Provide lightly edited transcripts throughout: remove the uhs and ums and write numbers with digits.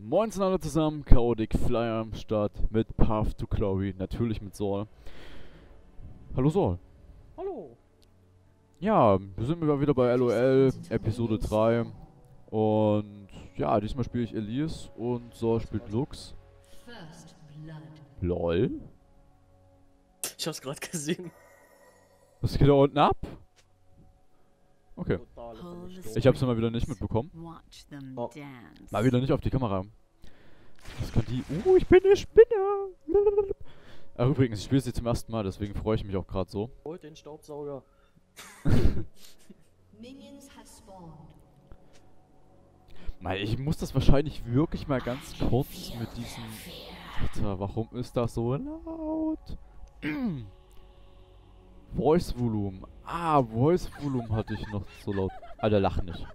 Moin alle zusammen, Chaotic Flyer am Start mit Path to Glory, natürlich mit Saul. Hallo Saul. Hallo. Ja, wir sind wieder bei LOL, Episode 3. Und ja, diesmal spiele ich Elise und Saul spielt Lux. LOL? Ich hab's gerade gesehen. Was geht da unten ab? Okay. Totale Vernichtung. Ich hab's mal wieder nicht mitbekommen. Oh. Mal wieder nicht auf die Kamera. Was kann die? Ich bin eine Spinne! Ach, übrigens, ich spiele sie zum ersten Mal, deswegen freue ich mich auch gerade so. Holt den Staubsauger. Mal, ich muss das wahrscheinlich wirklich mal ganz kurz mit diesem... Alter, warum ist das so laut? Voice Volume. Ah, Voice Volume hatte ich noch so laut. Alter, lach nicht.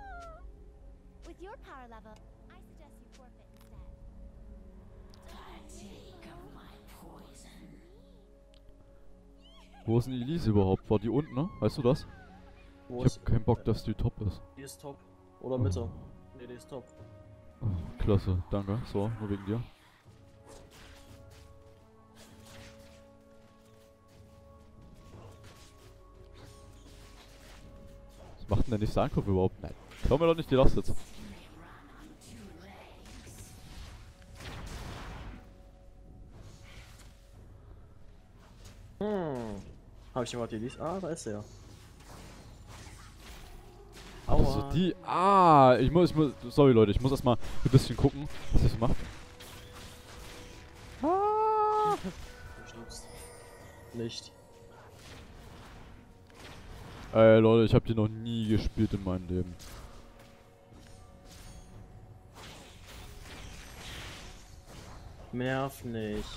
Wo ist denn Elise überhaupt? War die unten, ne? Weißt du das? Wo Ich hab keinen Bock, dass die top ist. Die ist top. Oder Mitte. Ne, die ist top. Oh, klasse, danke. So, nur wegen dir. Was macht denn der nächste Angriff überhaupt? Nein, klau mir doch nicht die Last jetzt. Hab ich jemand die liest? Ah, da ist er. Also die... Ah, ich muss... Sorry Leute, ich muss erstmal ein bisschen gucken, was das macht. Ah! Du stirbst. Nicht. Ey Leute, ich habe die noch nie gespielt in meinem Leben. Nerv nicht.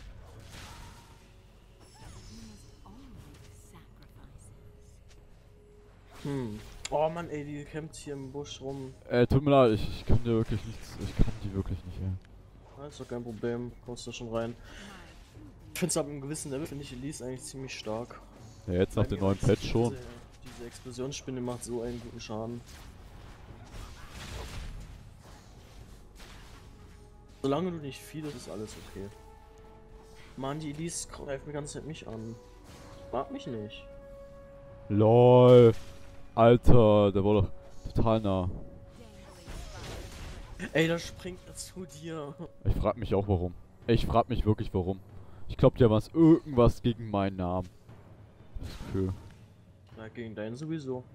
Oh Mann, ey, die kämpft hier im Busch rum. Tut mir leid, ich kann dir wirklich nichts... Ich kann die wirklich nicht, ey. Ja, ist doch kein Problem. Kommst du schon rein. Ich find's ab einem gewissen Level, finde ich Elise eigentlich ziemlich stark. Ja, jetzt nach dem neuen Patch schon. Diese Explosionsspinne macht so einen guten Schaden. Solange du nicht viel ist alles okay. Mann, die Elise greift mir die ganze Zeit mich an. Mag mich nicht. LOL. Alter, der war doch total nah. Ey, da springt er zu dir. Ich frag mich auch warum. Ich frag mich wirklich warum. Ich glaub, der war irgendwas gegen meinen Namen. Das Gefühl. Na, gegen deinen sowieso.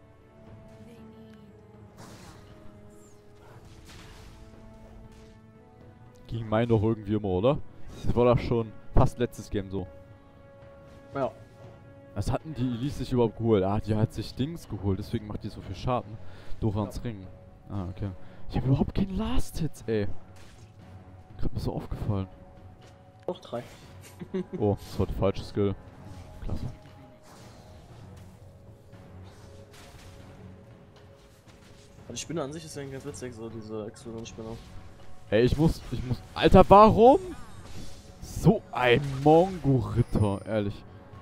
Gegen meinen doch irgendwie immer, oder? Das war doch schon fast letztes Game so. Ja. Was hatten die Elise sich überhaupt geholt? Ah, die hat sich Dings geholt, deswegen macht die so viel Schaden. Dorans Ring. Ah, okay. Ich habe überhaupt keinen Last-Hits, ey. Gerade mir so aufgefallen. Noch 3. Oh, das war der falsche Skill. Klasse. Die Spinne an sich ist ja ganz witzig, so diese Explosionsspinne. Ey, ich muss... Alter, warum? So ein Mongo-Ritter, ehrlich.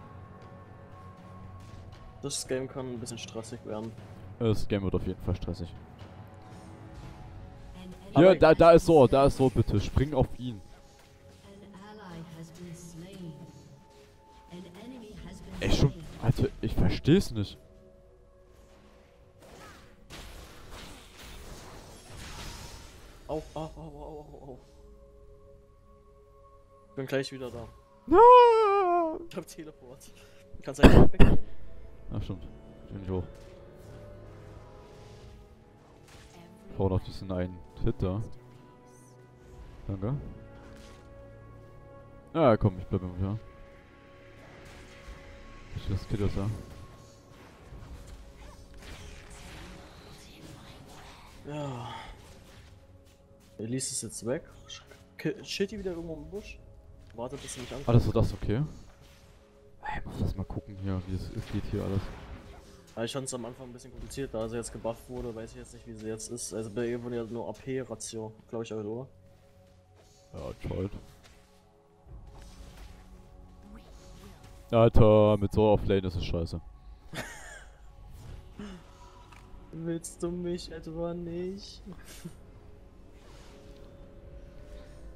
Das Game kann ein bisschen stressig werden. Das Game wird auf jeden Fall stressig. Aber Hier, da ist so, bitte. Spring auf ihn. Ey, schon... Alter, ich versteh's nicht. Au, au, au, au, au. Ich bin gleich wieder da. Ah! Ich hab Teleport. Du kannst einfach weggehen. Ach, stimmt. Ich bin nicht hoch. Hau noch diesen einen Hit da. Danke. Ja, komm, ich bleib immer wieder. Das Kid ist da. Ja. Elise ist jetzt weg. Chillt die wieder irgendwo im Busch? Wartet, bis sie mich ankommt. Ah, das war das, okay. Ich muss das mal gucken hier, wie es geht hier alles. Ich fand es am Anfang ein bisschen kompliziert, da sie jetzt gebufft wurde, weiß ich jetzt nicht, wie sie jetzt ist. Also bei ihr wurde ja nur AP-Ratio, glaube ich, oder? Ja, toll. Alter, mit so auf Lane ist es scheiße. Willst du mich etwa nicht?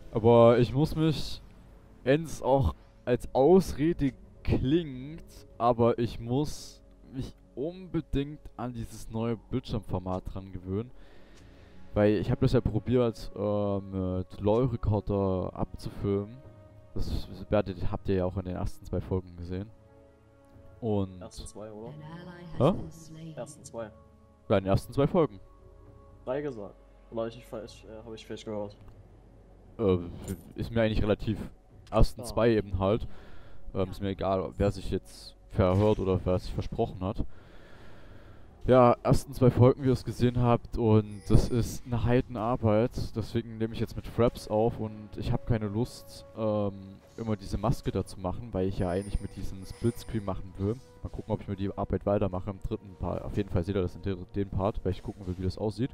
Aber ich muss mich, wenn es auch als Ausrede klingt, aber ich muss mich unbedingt an dieses neue Bildschirmformat dran gewöhnen. Weil ich habe das ja probiert, mit LoL-Recorder abzufilmen. Habt ihr ja auch in den ersten 2 Folgen gesehen. Und... Ersten zwei, oder? Hä? Ersten zwei. Ja, in den ersten 2 Folgen. 3 gesagt. Oder habe ich falsch gehört? Äh, Ist mir eigentlich relativ. Ersten Ah. 2 eben halt. Ist mir egal, wer sich jetzt verhört oder wer sich versprochen hat. Ja, ersten 2 Folgen, wie ihr es gesehen habt, und das ist eine Heidenarbeit. Deswegen nehme ich jetzt mit Fraps auf und ich habe keine Lust, immer diese Maske da zu machen, weil ich ja eigentlich mit diesem Splitscreen machen will. Mal gucken, ob ich mir die Arbeit weitermache im 3. Part. Auf jeden Fall seht ihr das in dem Part, weil ich gucken will, wie das aussieht.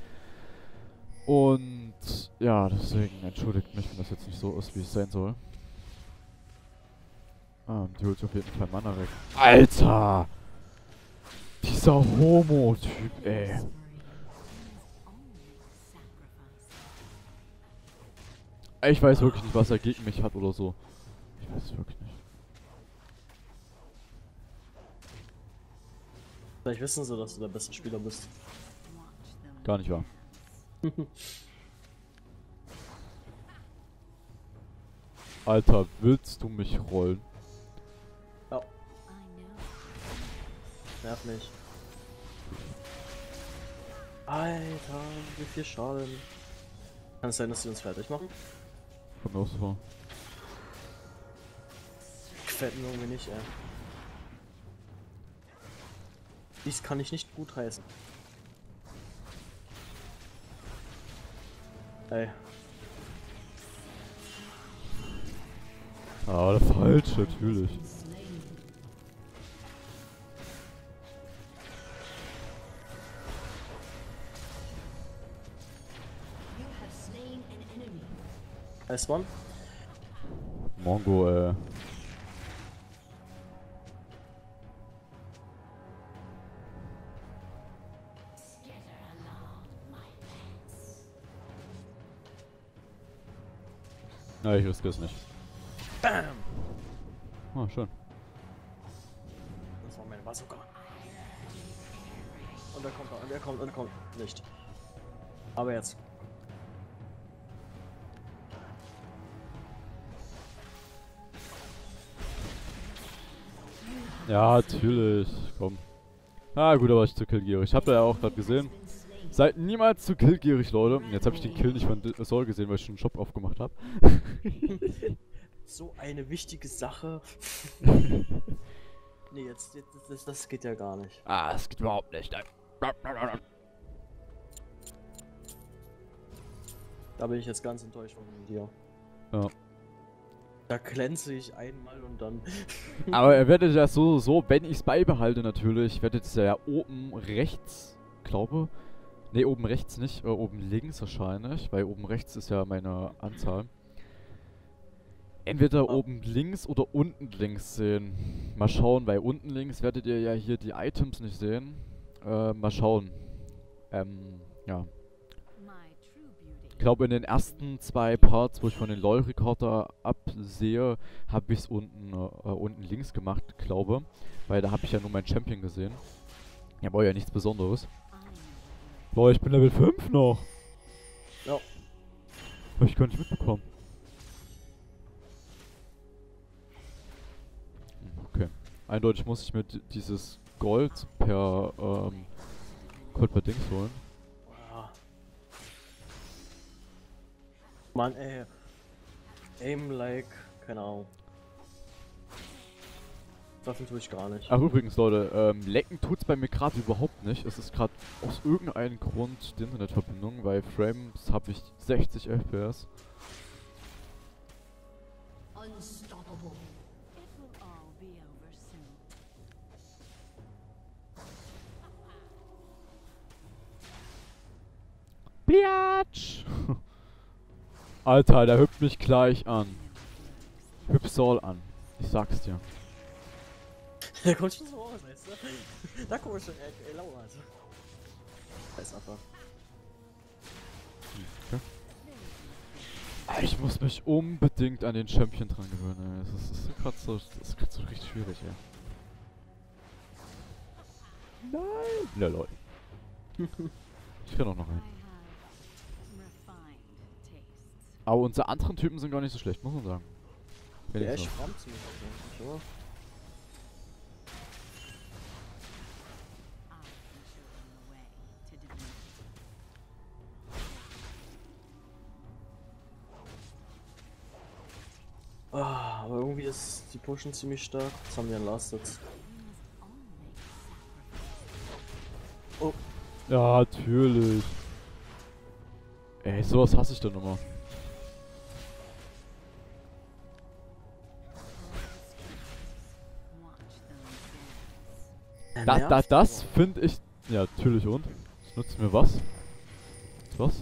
Und ja, deswegen entschuldigt mich, wenn das jetzt nicht so ist, wie es sein soll. Die holt auf jeden Fall Mana weg. Alter! Dieser Homo-Typ, ey. Ich weiß wirklich nicht, was er gegen mich hat oder so. Ich weiß es wirklich nicht. Vielleicht wissen sie, dass du der beste Spieler bist. Gar nicht wahr. Alter, willst du mich rollen? Ja. Nerv mich. Alter, wie viel Schaden. Kann es sein, dass sie uns fertig machen? Kommt mir auch so vor. Gefällt mir irgendwie nicht, ey. Dies kann ich nicht gut heißen. Ey. Ah, der falsch, natürlich. S1? Mongo, Na, ich riskiere es nicht. Bam! Ah, schön. Das war mein Bazooka. Und er kommt, und er kommt, und er kommt. Nicht. Aber jetzt. Ja, natürlich. Komm. Ah, gut, aber ich zu killgierig. Habt ihr ja auch gerade gesehen. Seid niemals zu killgierig, Leute. Jetzt habe ich den Kill nicht von Sol gesehen, weil ich schon einen Shop aufgemacht habe. So eine wichtige Sache. Nee, das geht ja gar nicht. Ah, das geht überhaupt nicht. Da bin ich jetzt ganz enttäuscht von dir. Ja. Da glänze ich einmal und dann. Aber ihr werdet ja so, wenn ich es beibehalte natürlich, werdet ihr ja oben rechts, glaube. Ne, oben rechts nicht, oben links wahrscheinlich, weil oben rechts ist ja meine Anzahl. Entweder oben links oder unten links sehen. Mal schauen, weil unten links werdet ihr ja hier die Items nicht sehen. Mal schauen. Ja. Ich glaube, in den ersten 2 Parts, wo ich von den LoL-Recorder absehe, habe ich es unten links gemacht, glaube. Weil da habe ich ja nur meinen Champion gesehen. Ja, war ja nichts Besonderes. Boah, ich bin Level 5 noch. Ja. Hab ich gar nicht mitbekommen. Okay. Eindeutig muss ich mir dieses Gold per Dings holen. Ja. Mann, ey. Aim like, keine Ahnung. Waffen tue ich gar nicht. Ach übrigens, Leute, lecken tut's bei mir gerade überhaupt nicht. Es ist gerade aus irgendeinem Grund die Internetverbindung, weil Frames habe ich 60 FPS. Unstoppable. It will all be over soon. Biatch! Alter, der hüpft mich gleich an. Hüpf Saul an. Ich sag's dir. Der kommt schon so raus, weißt du? Da kommt schon, Laura, also. Scheiß Affe. Okay. Ich muss mich unbedingt an den Champion dran gewöhnen, ey. Das ist gerade so, richtig schwierig, ey. Nein! Ja, lol. Ich kann auch noch I rein. have refined tastes. Aber unsere anderen Typen sind gar nicht so schlecht, muss man sagen. Der Wenigstens Ash noch. farmt ziemlich eigentlich, oder? I can show them the way to divinity. Ah, aber irgendwie ist die Pushen ziemlich stark. Das haben wir in Last jetzt. We must all make sacrifices. Oh, Ja, natürlich. Ey, sowas hasse ich dann immer. Watch them dance. er Das nervt, aber. finde ich... Ja, natürlich und? Das nutzt mir was? Was?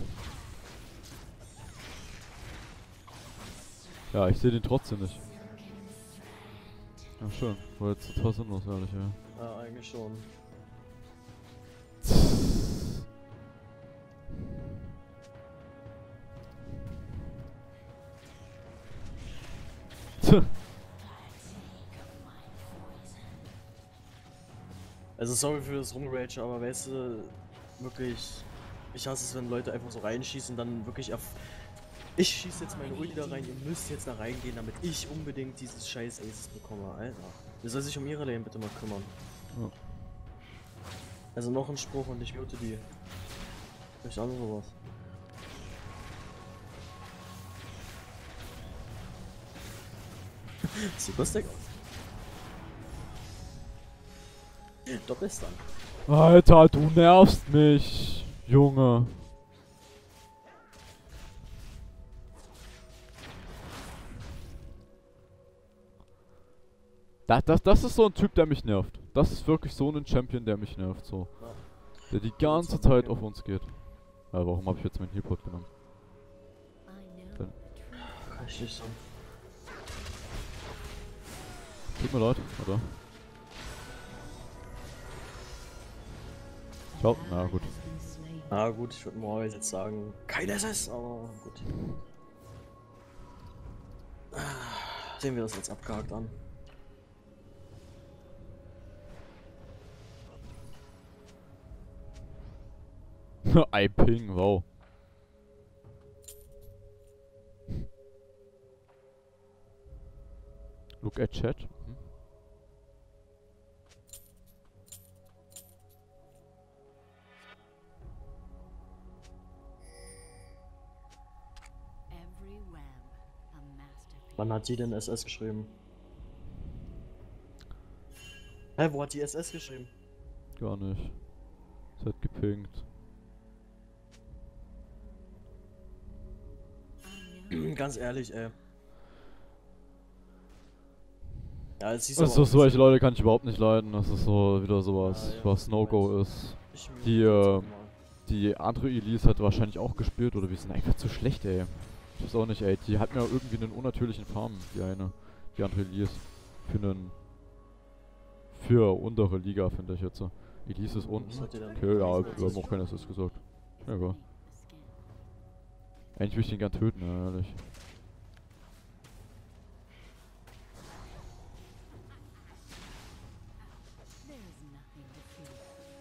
Ja, ich sehe den trotzdem nicht. Ja, schön. War jetzt total sinnlos, ehrlich, ja. Ja, eigentlich schon. Tch. Also sorry für das Rumrage, aber weißt du, wirklich, ich hasse es, wenn Leute einfach so reinschießen, dann wirklich auf. Ich schieße jetzt meine Ulti da rein, ihr müsst jetzt da reingehen, damit ich unbedingt dieses scheiß Aces bekomme, Alter. Ihr soll sich um ihre Lane bitte mal kümmern. Ja. Also noch ein Spruch und ich mute die. Vielleicht auch sowas. Sieht lustig aus. Doppelstun. Alter, du nervst mich, Junge. Das ist so ein Typ, der mich nervt. Das ist wirklich so ein Champion, der mich nervt, so. Ja. Der die ganze Zeit auf uns geht. Ja, warum habe ich jetzt meinen Healpot genommen? I know Dann- the truth. Kann ich nicht sagen. Tut mir leid, oder? Ciao. Na gut. Has been slain. Ah gut, ich würde morgen jetzt sagen, kein SS, aber gut. Sehen wir das jetzt abgehakt an. I ping, wow. Look at chat. Mhm. Every web a masterpiece. Wann hat die denn SS geschrieben? Hä, wo hat die SS geschrieben? Gar nicht. Es hat gepinkt. I know Ganz ehrlich, ey. Ja, es hieß Also solche Leute kann ich überhaupt nicht leiden. Das ist so wieder sowas, Ja, ja, was ich No-Go ist. Ich Die, mute jetzt auch mal. Die andere Elise hat wahrscheinlich auch gespielt oder wir sind einfach zu schlecht, ey. Ich weiß auch nicht, ey. Die hat mir irgendwie einen unnatürlichen Farm, die andere Elise. Für untere Liga, finde ich jetzt. Elise ist unten. Was hat die denn? Okay, ja, Was wir hat haben sie auch keiner das gesagt. Ja, egal. beneath the skin. Eigentlich will ich den gern töten, ja, ehrlich. There is nothing to fear.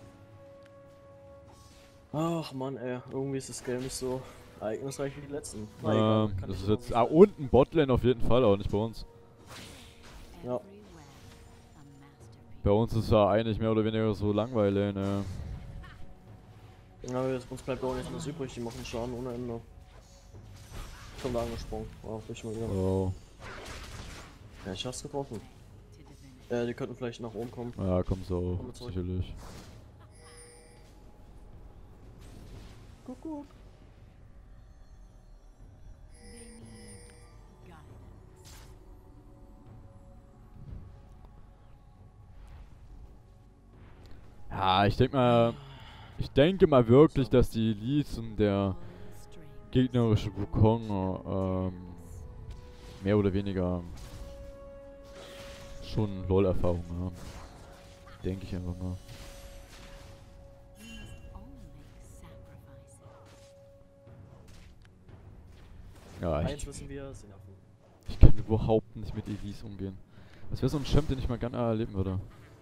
Ach man, ey, irgendwie ist das Game nicht so ereignisreich wie die letzten. Na egal, kann Das ich ist immer jetzt. wieder- Ah, unten Botlane auf jeden Fall, aber nicht bei uns. Ja. Every web a masterpiece. Bei uns ist ja eigentlich mehr oder weniger so langweilig, ne? Ja, uns bleibt auch nichts anderes übrig, die machen Schaden ohne Ende. Ich komm da angesprungen. Oh, bin ich mal wieder. Oh. Ja, ich hab's getroffen. To divinity. Die könnten vielleicht nach oben kommen. Ja, komm so, Komm zurück. sicherlich. Kuckuck. They need guidance. Ja, ich denke mal wirklich, dass die Elise und der All strings. gegnerische Wukong mehr oder weniger schon LoL-Erfahrung haben. Denke ich einfach mal. We must all make sacrifices. Ja, Eins wissen wir, sie nerven. ich kann überhaupt nicht mit Elise umgehen. Das wäre so ein Champ, den ich mal gerne erleben würde.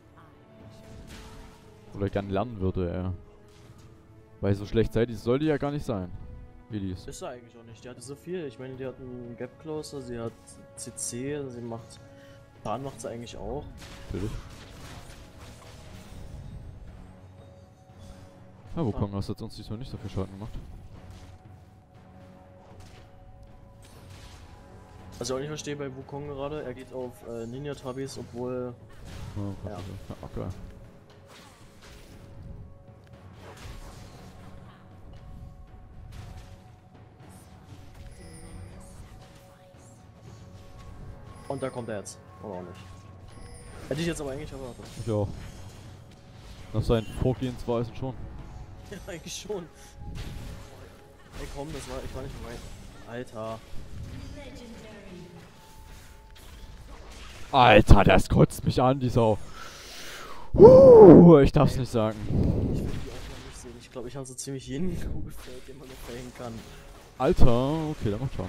Oder gern lernen würde, ja. Weil so schlecht sei die, soll die ja gar nicht sein. Elise. Ist sie eigentlich auch nicht. Die hatte so viel. Ich meine, die hat einen Gap Closer, sie hat CC, sie macht. Bahn macht sie eigentlich auch. Natürlich. Ja, Wukong hast jetzt uns diesmal nicht so viel Schaden gemacht. Was ich auch nicht verstehe bei Wukong gerade, er geht auf Ninja-Tabis, obwohl. Ja, Ja. okay. Und da kommt er jetzt. Oder auch nicht. Hätte ich jetzt aber eigentlich erwartet. Ich auch. Nach seinen Vorgehensweisen schon. Ja, eigentlich schon. Ey komm, ich war nicht bereit. Alter. Alter, das kotzt mich an, die Sau. Ich darf's nicht sagen. Ich will die auch noch nicht sehen. Ich glaube, ich habe so ziemlich jeden Kugelfeld, den man noch verhängen kann. Alter, okay, der macht Schaden.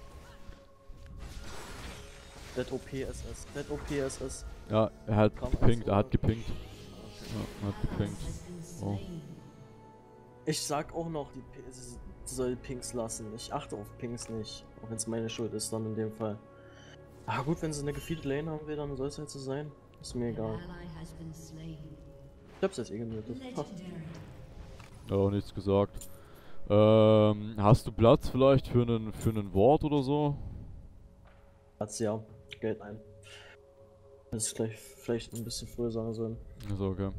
Dead OPSS. Dead OPSS. Ja, er hat Kam gepinkt, aus, er hat oder? gepinkt. Ja, er hat gepinkt. Oh. Ich sag auch noch, sie soll Pinks lassen. Ich achte auf Pinks nicht. Auch wenn es meine Schuld ist, dann in dem Fall. Ah gut, wenn sie eine gefeeded Lane haben will, dann soll es halt so sein. Ist mir egal. Ich hab's jetzt eh gemutet. Ha. Ja, nichts gesagt. Hast du Platz vielleicht für einen Wort oder so? Hat's ja. Geld ein. Das ist gleich vielleicht ein bisschen früher sagen sollen. Also, okay.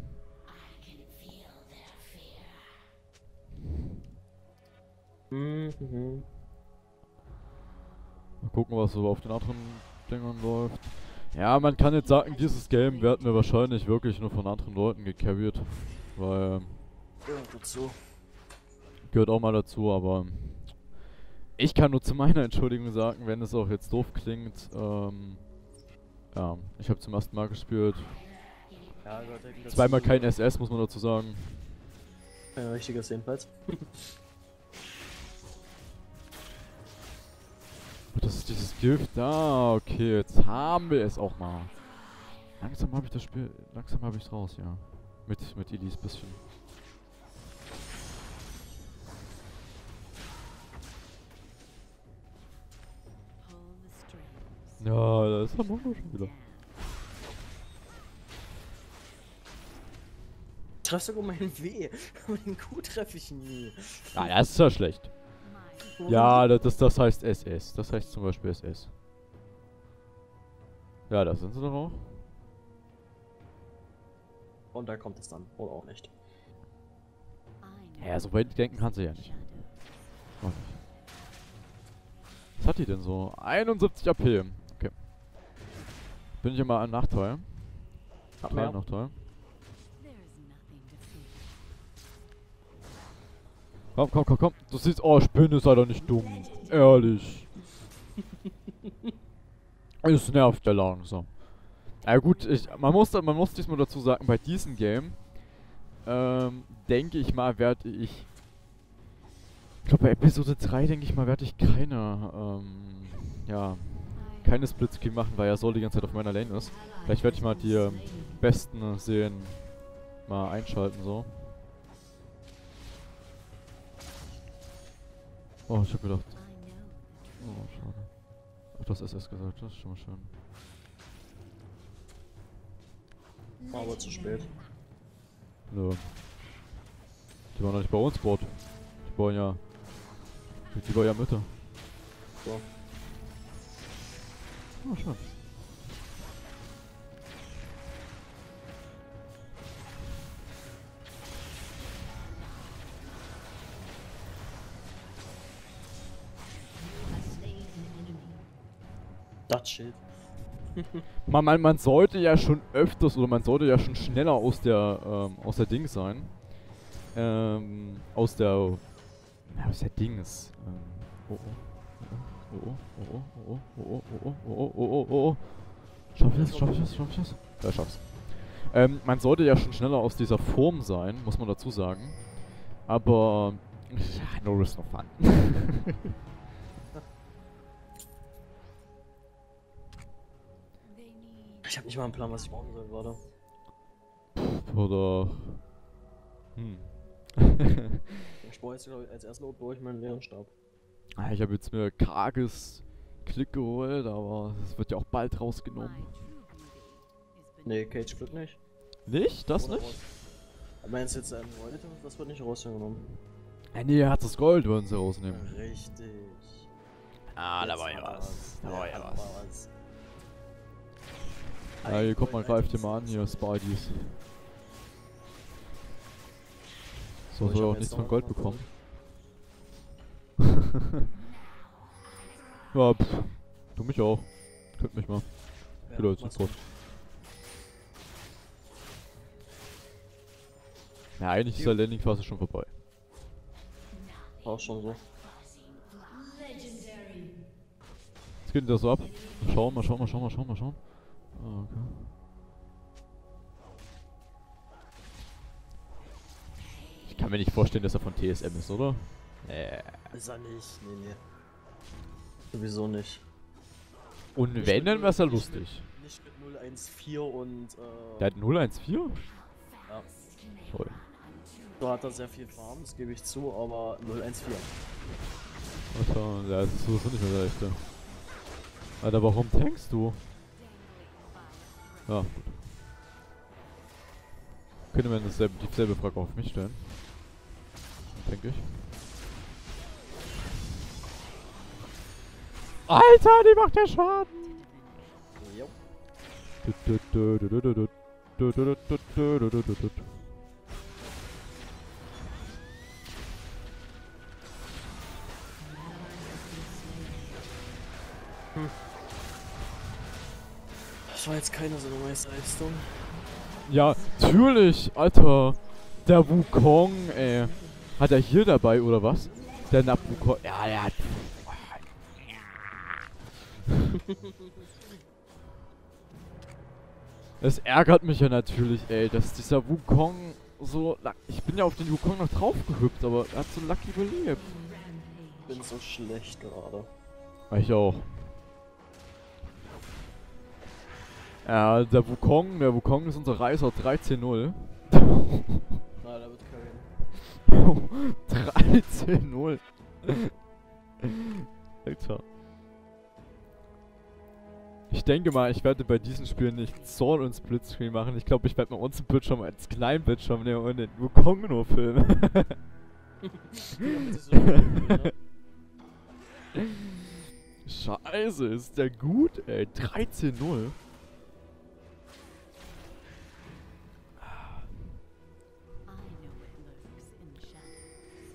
Mhm. Mal gucken, was so auf den anderen Dingern läuft. Ja, man kann jetzt sagen, dieses Game werden wir wahrscheinlich wirklich nur von anderen Leuten gecarried. Weil, Ja, dazu. gehört auch mal dazu, aber ich kann nur zu meiner Entschuldigung sagen, wenn es auch jetzt doof klingt, ja, ich habe zum ersten Mal gespielt. Ja, gehört halt dazu. Zweimal kein SS, muss man dazu sagen. Ein richtiges jedenfalls. Das ist dieses Gift. Ah, okay, jetzt haben wir es auch mal. Langsam habe ich das Spiel, langsam habe ich es raus, ja. Mit Elise bisschen. Ja, da ist der Mongo schon wieder. Ich treffe sogar meinen W. Aber den Q treffe ich nie. Ah, das ist ja schlecht. Ja, das heißt SS. Das heißt zum Beispiel SS. Ja, da sind sie doch auch. Und da kommt es dann. Oder auch nicht. Ja, so weit denken kann sie ja nicht. Auch nicht. Was hat die denn so? 71 AP. Okay. Bin ich immer ein Nachteil. Hab Total mehr. Nachteil. Komm, komm, komm, komm. Du siehst, oh, Spinne, sei doch nicht dumm. Ehrlich. Es nervt ja langsam. Ja gut, man muss diesmal dazu sagen, bei diesem Game, denke ich mal, werde ich glaube bei Episode 3, denke ich mal, werde ich keine Splitscreen machen, weil er so die ganze Zeit auf meiner Lane ist. Vielleicht werde ich mal die besten Serien mal einschalten, so. Oh, ich hab gedacht. Oh, schade. Ach, das SS gesagt, das ist schon mal schön. Aber zu spät. Nö. Die waren noch nicht bei uns, Bot. Die bauen ja. Die bauen ja Mitte. So. Oh, schön. Das Schild. Man sollte ja schon öfters oder man sollte ja schon schneller aus der Ding sein. Aus der Dings. Schaff ich das? Ja, schaff's. Man sollte ja schon schneller aus dieser Form sein, muss man dazu sagen. Aber no risk no fun. Ich mal einen Plan, was ich machen soll, warte. Oder... Ich brauche jetzt, glaube ich, als erstes Not brauche ich meinen leeren Stab. Ah, ich habe jetzt mir karges Klick geholt, aber es wird ja auch bald My rausgenommen. true beauty is Nee, beneath Cage Glück nicht. Nicht? Das Oder nicht? raus. Meinst du jetzt ein Gold? Das wird nicht rausgenommen. Nee, er hat das Gold, wollen sie rausnehmen. Richtig. Ah, Jetzt hat er was. Da war ja hat was. er was. Ja, hier kommt Gold, mal, greift ein hier mal an, hier, Spideys. So, So, ich soll hab auch jetzt nichts noch von Gold was. bekommen. Ja, du mich auch. Könnt mich mal. Ja, Wieder als mach's Support. gut. Ja, eigentlich ist der Landing-Phase schon vorbei. Auch schon so. Jetzt geht das so ab. Mal schauen, mal schauen, mal schauen, mal schauen, mal schauen. Ah, okay. Ich kann mir nicht vorstellen, dass er von TSM ist, oder? Ist er nicht. Nee, nee. Sowieso nicht. Und Nicht wenn, mit dann wär's ja null- lustig. Nicht mit 014 und Der hat 014? ja. Toll. Da hat er sehr viel Farm, das gebe ich zu, aber 014. Alter, ja, das ist sowieso nicht mehr der echte. Alter, warum tankst du? Ja, gut. Könnte man dieselbe Frage auf mich stellen. Denke ich. Alter, die macht ja Schaden! Jo. Das war jetzt keine so eine nice Leistung. Ja, natürlich, Alter. Der Wukong, ey. Hat er hier dabei, oder was? Der Wukong. Ja, der hat... Es ärgert mich ja natürlich, ey, dass dieser Wukong so... Ich bin ja auf den Wukong noch drauf gehüpft, aber er hat so lucky überlebt. Ich bin so schlecht gerade. Ich auch. Ja, der Wukong ist unser Reiser 13-0. Na, da wird carryen. 13-0. Alter. Ich denke mal, ich werde bei diesen Spielen nicht Zorn und Splitscreen machen. Ich glaube, ich werde mal unseren Bildschirm als kleinen Bildschirm nehmen und den Wukong nur filmen. Damit sich so ne? Scheiße, ist der gut, ey. 13-0. I know it lurks in the shadows.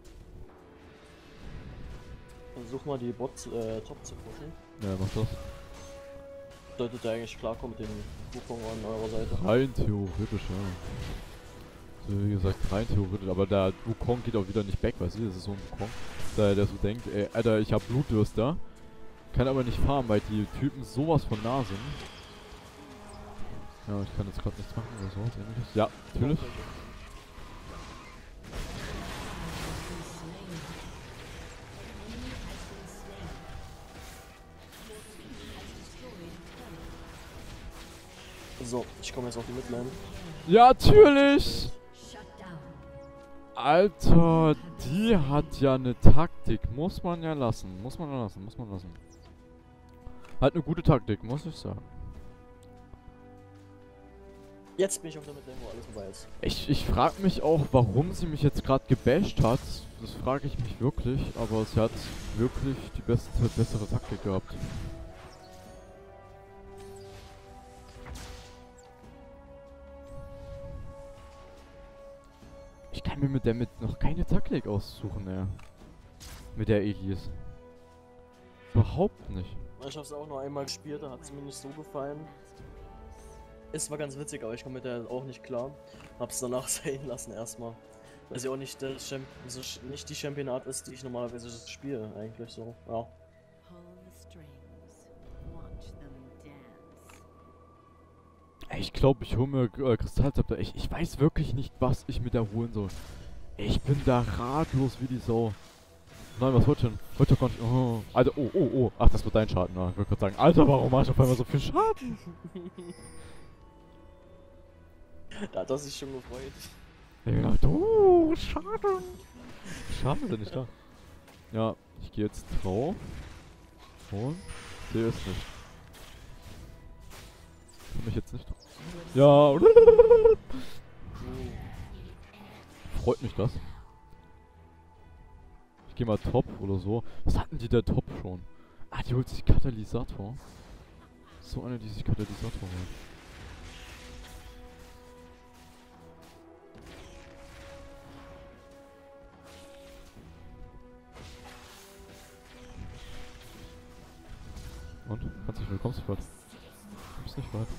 Versuch mal die Bots top zu pushen. Ja, mach das. Solltet ihr eigentlich klarkommen mit dem Wukong an eurer Seite. Rein theoretisch, ja. Also wie gesagt, rein theoretisch, aber der Wukong geht auch wieder nicht back, weißt du, das ist so ein Wukong. Der so denkt, ey, Alter, ich hab Blutdurst da. Kann aber nicht farmen, weil die Typen sowas von nah sind. Ja, ich kann jetzt gerade nichts machen oder so. Ähnliches. Ja, natürlich. So, ich komme jetzt auf die Midlane. Ja, natürlich! Alter, die hat ja eine Taktik. Muss man ja lassen. Muss man lassen. Hat eine gute Taktik, muss ich sagen. Jetzt bin ich auf der Midlane, wo alles vorbei ist. Ich frage mich auch, warum sie mich jetzt gerade gebasht hat. Das frage ich mich wirklich. Aber sie hat wirklich die bessere Taktik gehabt. Ich kann mir mit der noch keine Taktik aussuchen, ey. Mit der Elise. Überhaupt nicht. Ich hab's auch nur einmal gespielt, da hat es mir nicht so gefallen. Es war ganz witzig, aber ich komme mit der auch nicht klar. Hab's danach sein lassen erstmal. Weil sie auch nicht, nicht die Championat ist, die ich normalerweise spiele, eigentlich so. Ja. Pull the strings. Watch them dance. Ey, ich glaube, ich hole mir Kristallzepter. Ich weiß wirklich nicht, was ich mit der holen soll. Ich bin da ratlos wie die Sau. Nein, was wollte ich denn? Wollte doch gar nicht. Oh. Alter, oh. Ach, das wird dein Schaden. Ja, ich wollte gerade sagen, Alter, warum mach ich auf einmal so viel Schaden? Da hat er sich schon gefreut. Ja, du, Schaden. Schaden ist ja nicht da. Ja, ich gehe jetzt drauf. Und sehe es nicht. Kann mich jetzt nicht. Ja. Freut mich das. Ich gehe mal Top oder so. Was hatten die der Top schon? Ah, die holt sich Katalysator. So eine, die sich Katalysator holt. Und? Kannst nicht mehr, kommst nicht weit. Kommst nicht weit.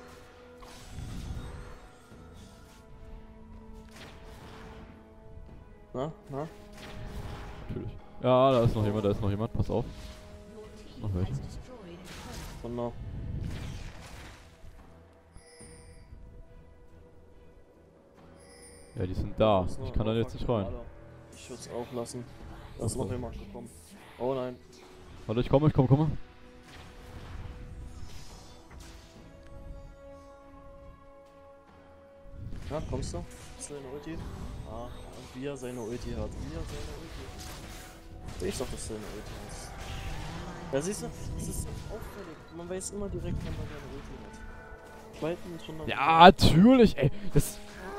Na? Natürlich. Ja, da ist noch jemand, pass auf. Noch welche. Genau. Ja, die sind da. Ich kann da jetzt nicht rein. Ich würde es auch lassen. Da ist noch jemand gekommen. Oh nein. Warte, ich komme. Ja, kommst du? Ist deine Ulti? Ah, und wie er seine Ulti hat. Ich doch, dass du deine Ulti hast. Ja, siehst du, das ist so auffällig. Man weiß immer direkt, wann man seine Ulti hat. Sobald ein Turnier. Ja, natürlich, ey. Das.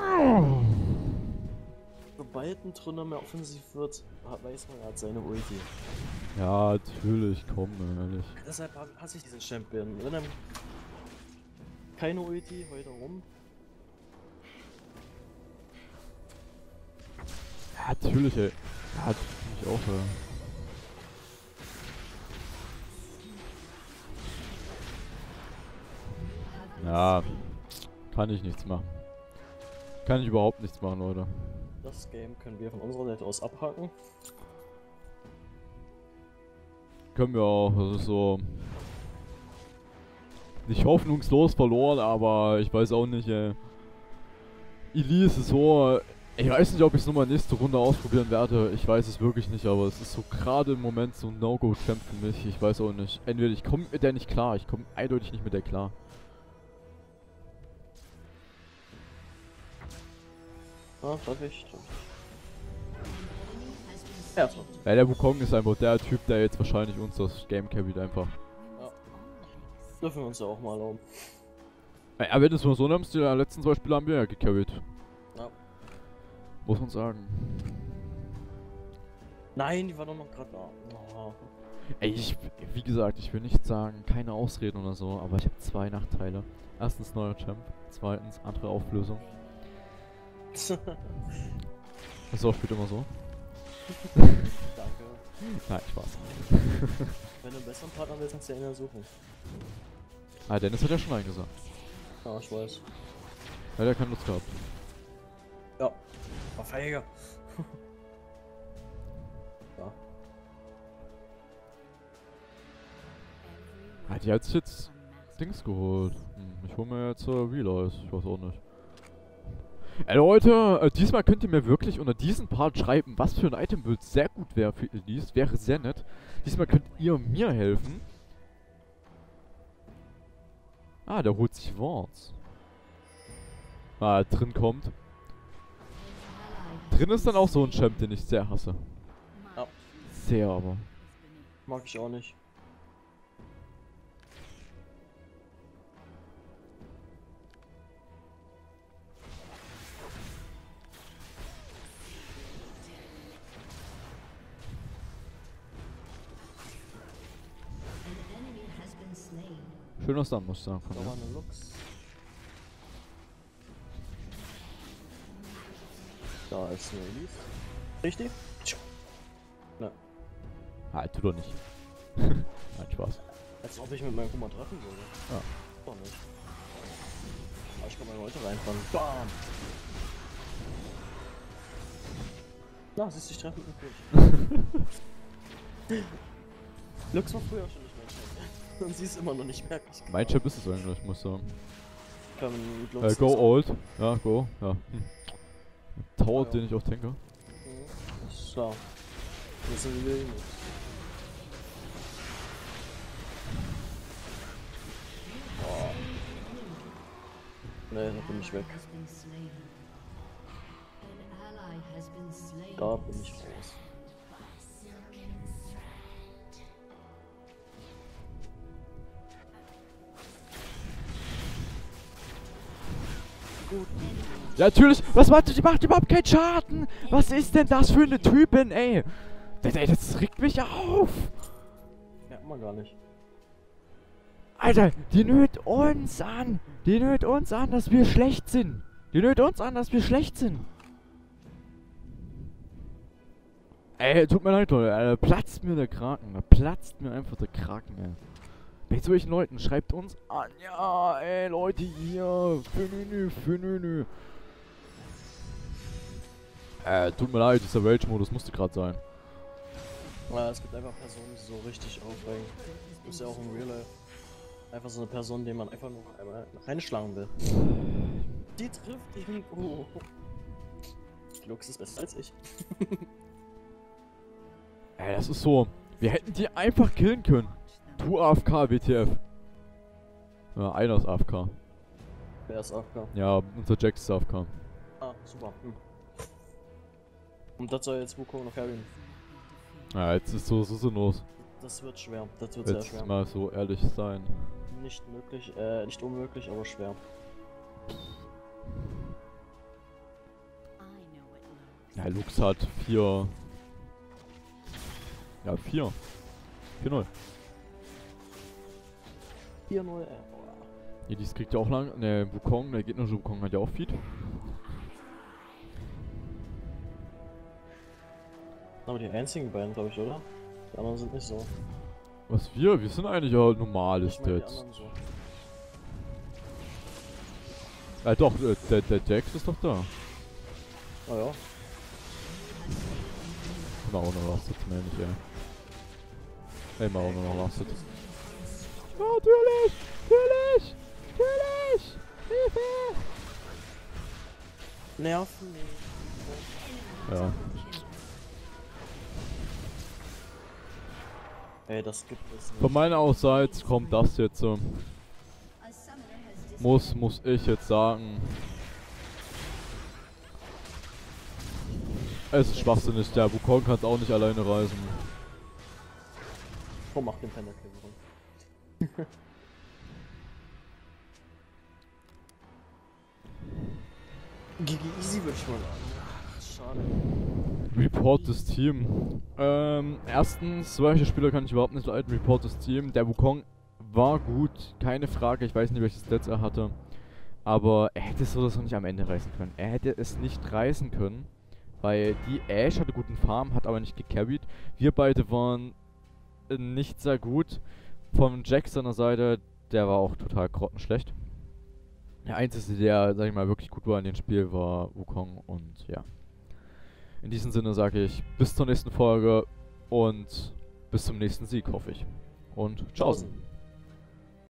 Sobald ein Turnier mehr offensiv wird, weiß man, er hat seine Ulti. Ja, natürlich, komm, ehrlich. Deshalb hasse ich diesen Champion. Wenn er keine Ulti, heute rum. Ja, natürlich, ey. Ja, das finde ich auch, Ja, kann ich nichts machen. Kann ich überhaupt nichts machen, Leute. Das Game können wir von unserer Seite aus abhaken. Können wir auch, das ist so... Nicht hoffnungslos verloren, aber ich weiß auch nicht, ey. Elise ist so... Ich weiß nicht, ob ich es nochmal nächste Runde ausprobieren werde. Ich weiß es wirklich nicht, aber es ist so gerade im Moment so ein No-Go-Champ für mich. Ich weiß auch nicht. Entweder ich komme mit der nicht klar. Ich komme eindeutig nicht mit der klar. Ah, darf ich. Ja, so. Ja, der Wukong ist einfach der Typ, der jetzt wahrscheinlich uns das Game carried einfach. Ja. Dürfen wir uns ja auch mal erlauben. Ja, wenn du es mal so nimmst, die letzten 2 Spiele haben wir ja gecarried. Ja. Muss man sagen. Nein, die war doch noch gerade da. Oh. Ey, wie gesagt, ich will nicht sagen, keine Ausreden oder so, aber ich habe 2 Nachteile. Erstens neuer Champ, zweitens andere Auflösung. Das auch spielt immer so. Danke. Nein, Spaß. Wenn du einen besseren Partner willst, kannst du ja einen suchen. Ah, Dennis hat ja schon eingesagt. Ja, ich weiß. Ja, der kann Lust gehabt. Ja. Verfeiger. Ja. Ah, die hat sich jetzt Dings geholt. Ich hole mir jetzt Realize, ich weiß auch nicht. Ey Leute, diesmal könnt ihr mir wirklich unter diesem Part schreiben, was für ein Item-Build sehr gut wäre für Elise. Wäre sehr nett. Diesmal könnt ihr mir helfen. Ah, der holt sich Wards. Ah, drin kommt. Drin ist dann auch so ein Champ, den ich sehr hasse. Ja. Sehr aber. Mag ich auch nicht. Schöner Stun, muss ich sagen. Da war eine Lux. Da ist eine Elise. Richtig? Ne. Ah, tu doch nicht. Nein, Spaß. Als ob ich mit meinem Kummer treffen würde. Ja. Doch nicht. Aber ich kann meine Leute reinfahren. Bam! Na, siehst du, ich treffe mich. Lux war früher schon nicht mein Champ. Und sie ist immer noch nicht merklich. Mein Champ ist es eigentlich, muss ich sagen. Kann mit Lux Go nicht old. Ja, go. Ja. Tower, Ja. den ich auch denke. So. Das sind wir. Oh. Nee, da bin ich weg. Da bin ich raus. Gut. Ja, natürlich. Was macht die? Macht überhaupt keinen Schaden. Was ist denn das für eine Typin, ey? Das regt mich auf. Merkt man gar nicht. Alter, die nöt uns an. Die nöt uns an, dass wir schlecht sind. Die nöt uns an, dass wir schlecht sind. Ey, tut mir leid, Leute. Da platzt mir der Kraken. Da platzt mir einfach der Kraken, ey. Bei solchen Leuten schreibt uns an. Ja, ey, Leute, hier. Für nö. Tut mir leid, dieser Rage-Modus musste gerade sein. Ja, es gibt einfach Personen, die so richtig aufregen. Das ist ja auch im Real Life. Einfach so eine Person, die man einfach nur einmal reinschlagen will. Die trifft ihn. Oh. Lux ist besser als ich. Ey, das ist so. Wir hätten die einfach killen können. Du AFK, WTF. Ja, einer ist AFK. Wer ist AFK? Ja, unser Jax ist AFK. Ah, super. Und das soll jetzt Wukong noch carryen. Ja, jetzt ist so sinnlos. Das wird schwer. Das wird sehr Jetzt schwer. mal so ehrlich sein. Nicht möglich, nicht unmöglich, aber schwer. I know it looks. Ja, Lux hat 4. Ja, 4. 4-0. 4-0, Ja, dies kriegt ja auch lang. Ne, Wukong, der gegnerische Wukong hat ja auch Feed. Aber die einzigen beiden, glaube ich, oder? Die anderen sind nicht so. Was wir? Wir sind eigentlich ja normales Ich meine, die Stats. anderen so. Doch, der Jax ist doch da. Oh ja. Genau, noch Lastet, meine ich, ey. Ey, mal auch noch Lastet. Natürlich! Hilfe! Nerven. Ja. Ey, das gibt es nicht. Von meiner Seite kommt das jetzt so. Muss ich jetzt sagen. Es ist schwachsinnig, der Wukong kann es auch nicht alleine reisen. Oh, mach den Pentakill. GG easy würde ich mal sagen. Ach, schade. Report das Team. Erstens, solche Spieler kann ich überhaupt nicht leiden. Report das Team. Der Wukong war gut, keine Frage. Ich weiß nicht, welches Stats er hatte. Aber er hätte es so oder so nicht am Ende reißen können. Er hätte es nicht reißen können. Weil die Ashe hatte guten Farm, hat aber nicht gecarried. Wir beide waren nicht sehr gut. Von Jack seiner Seite, der war auch total grottenschlecht. Der einzige, der, sag ich mal, wirklich gut war in dem Spiel, war Wukong. Und ja. In diesem Sinne sage ich bis zur nächsten Folge und bis zum nächsten Sieg, hoffe ich. Und tschaußen.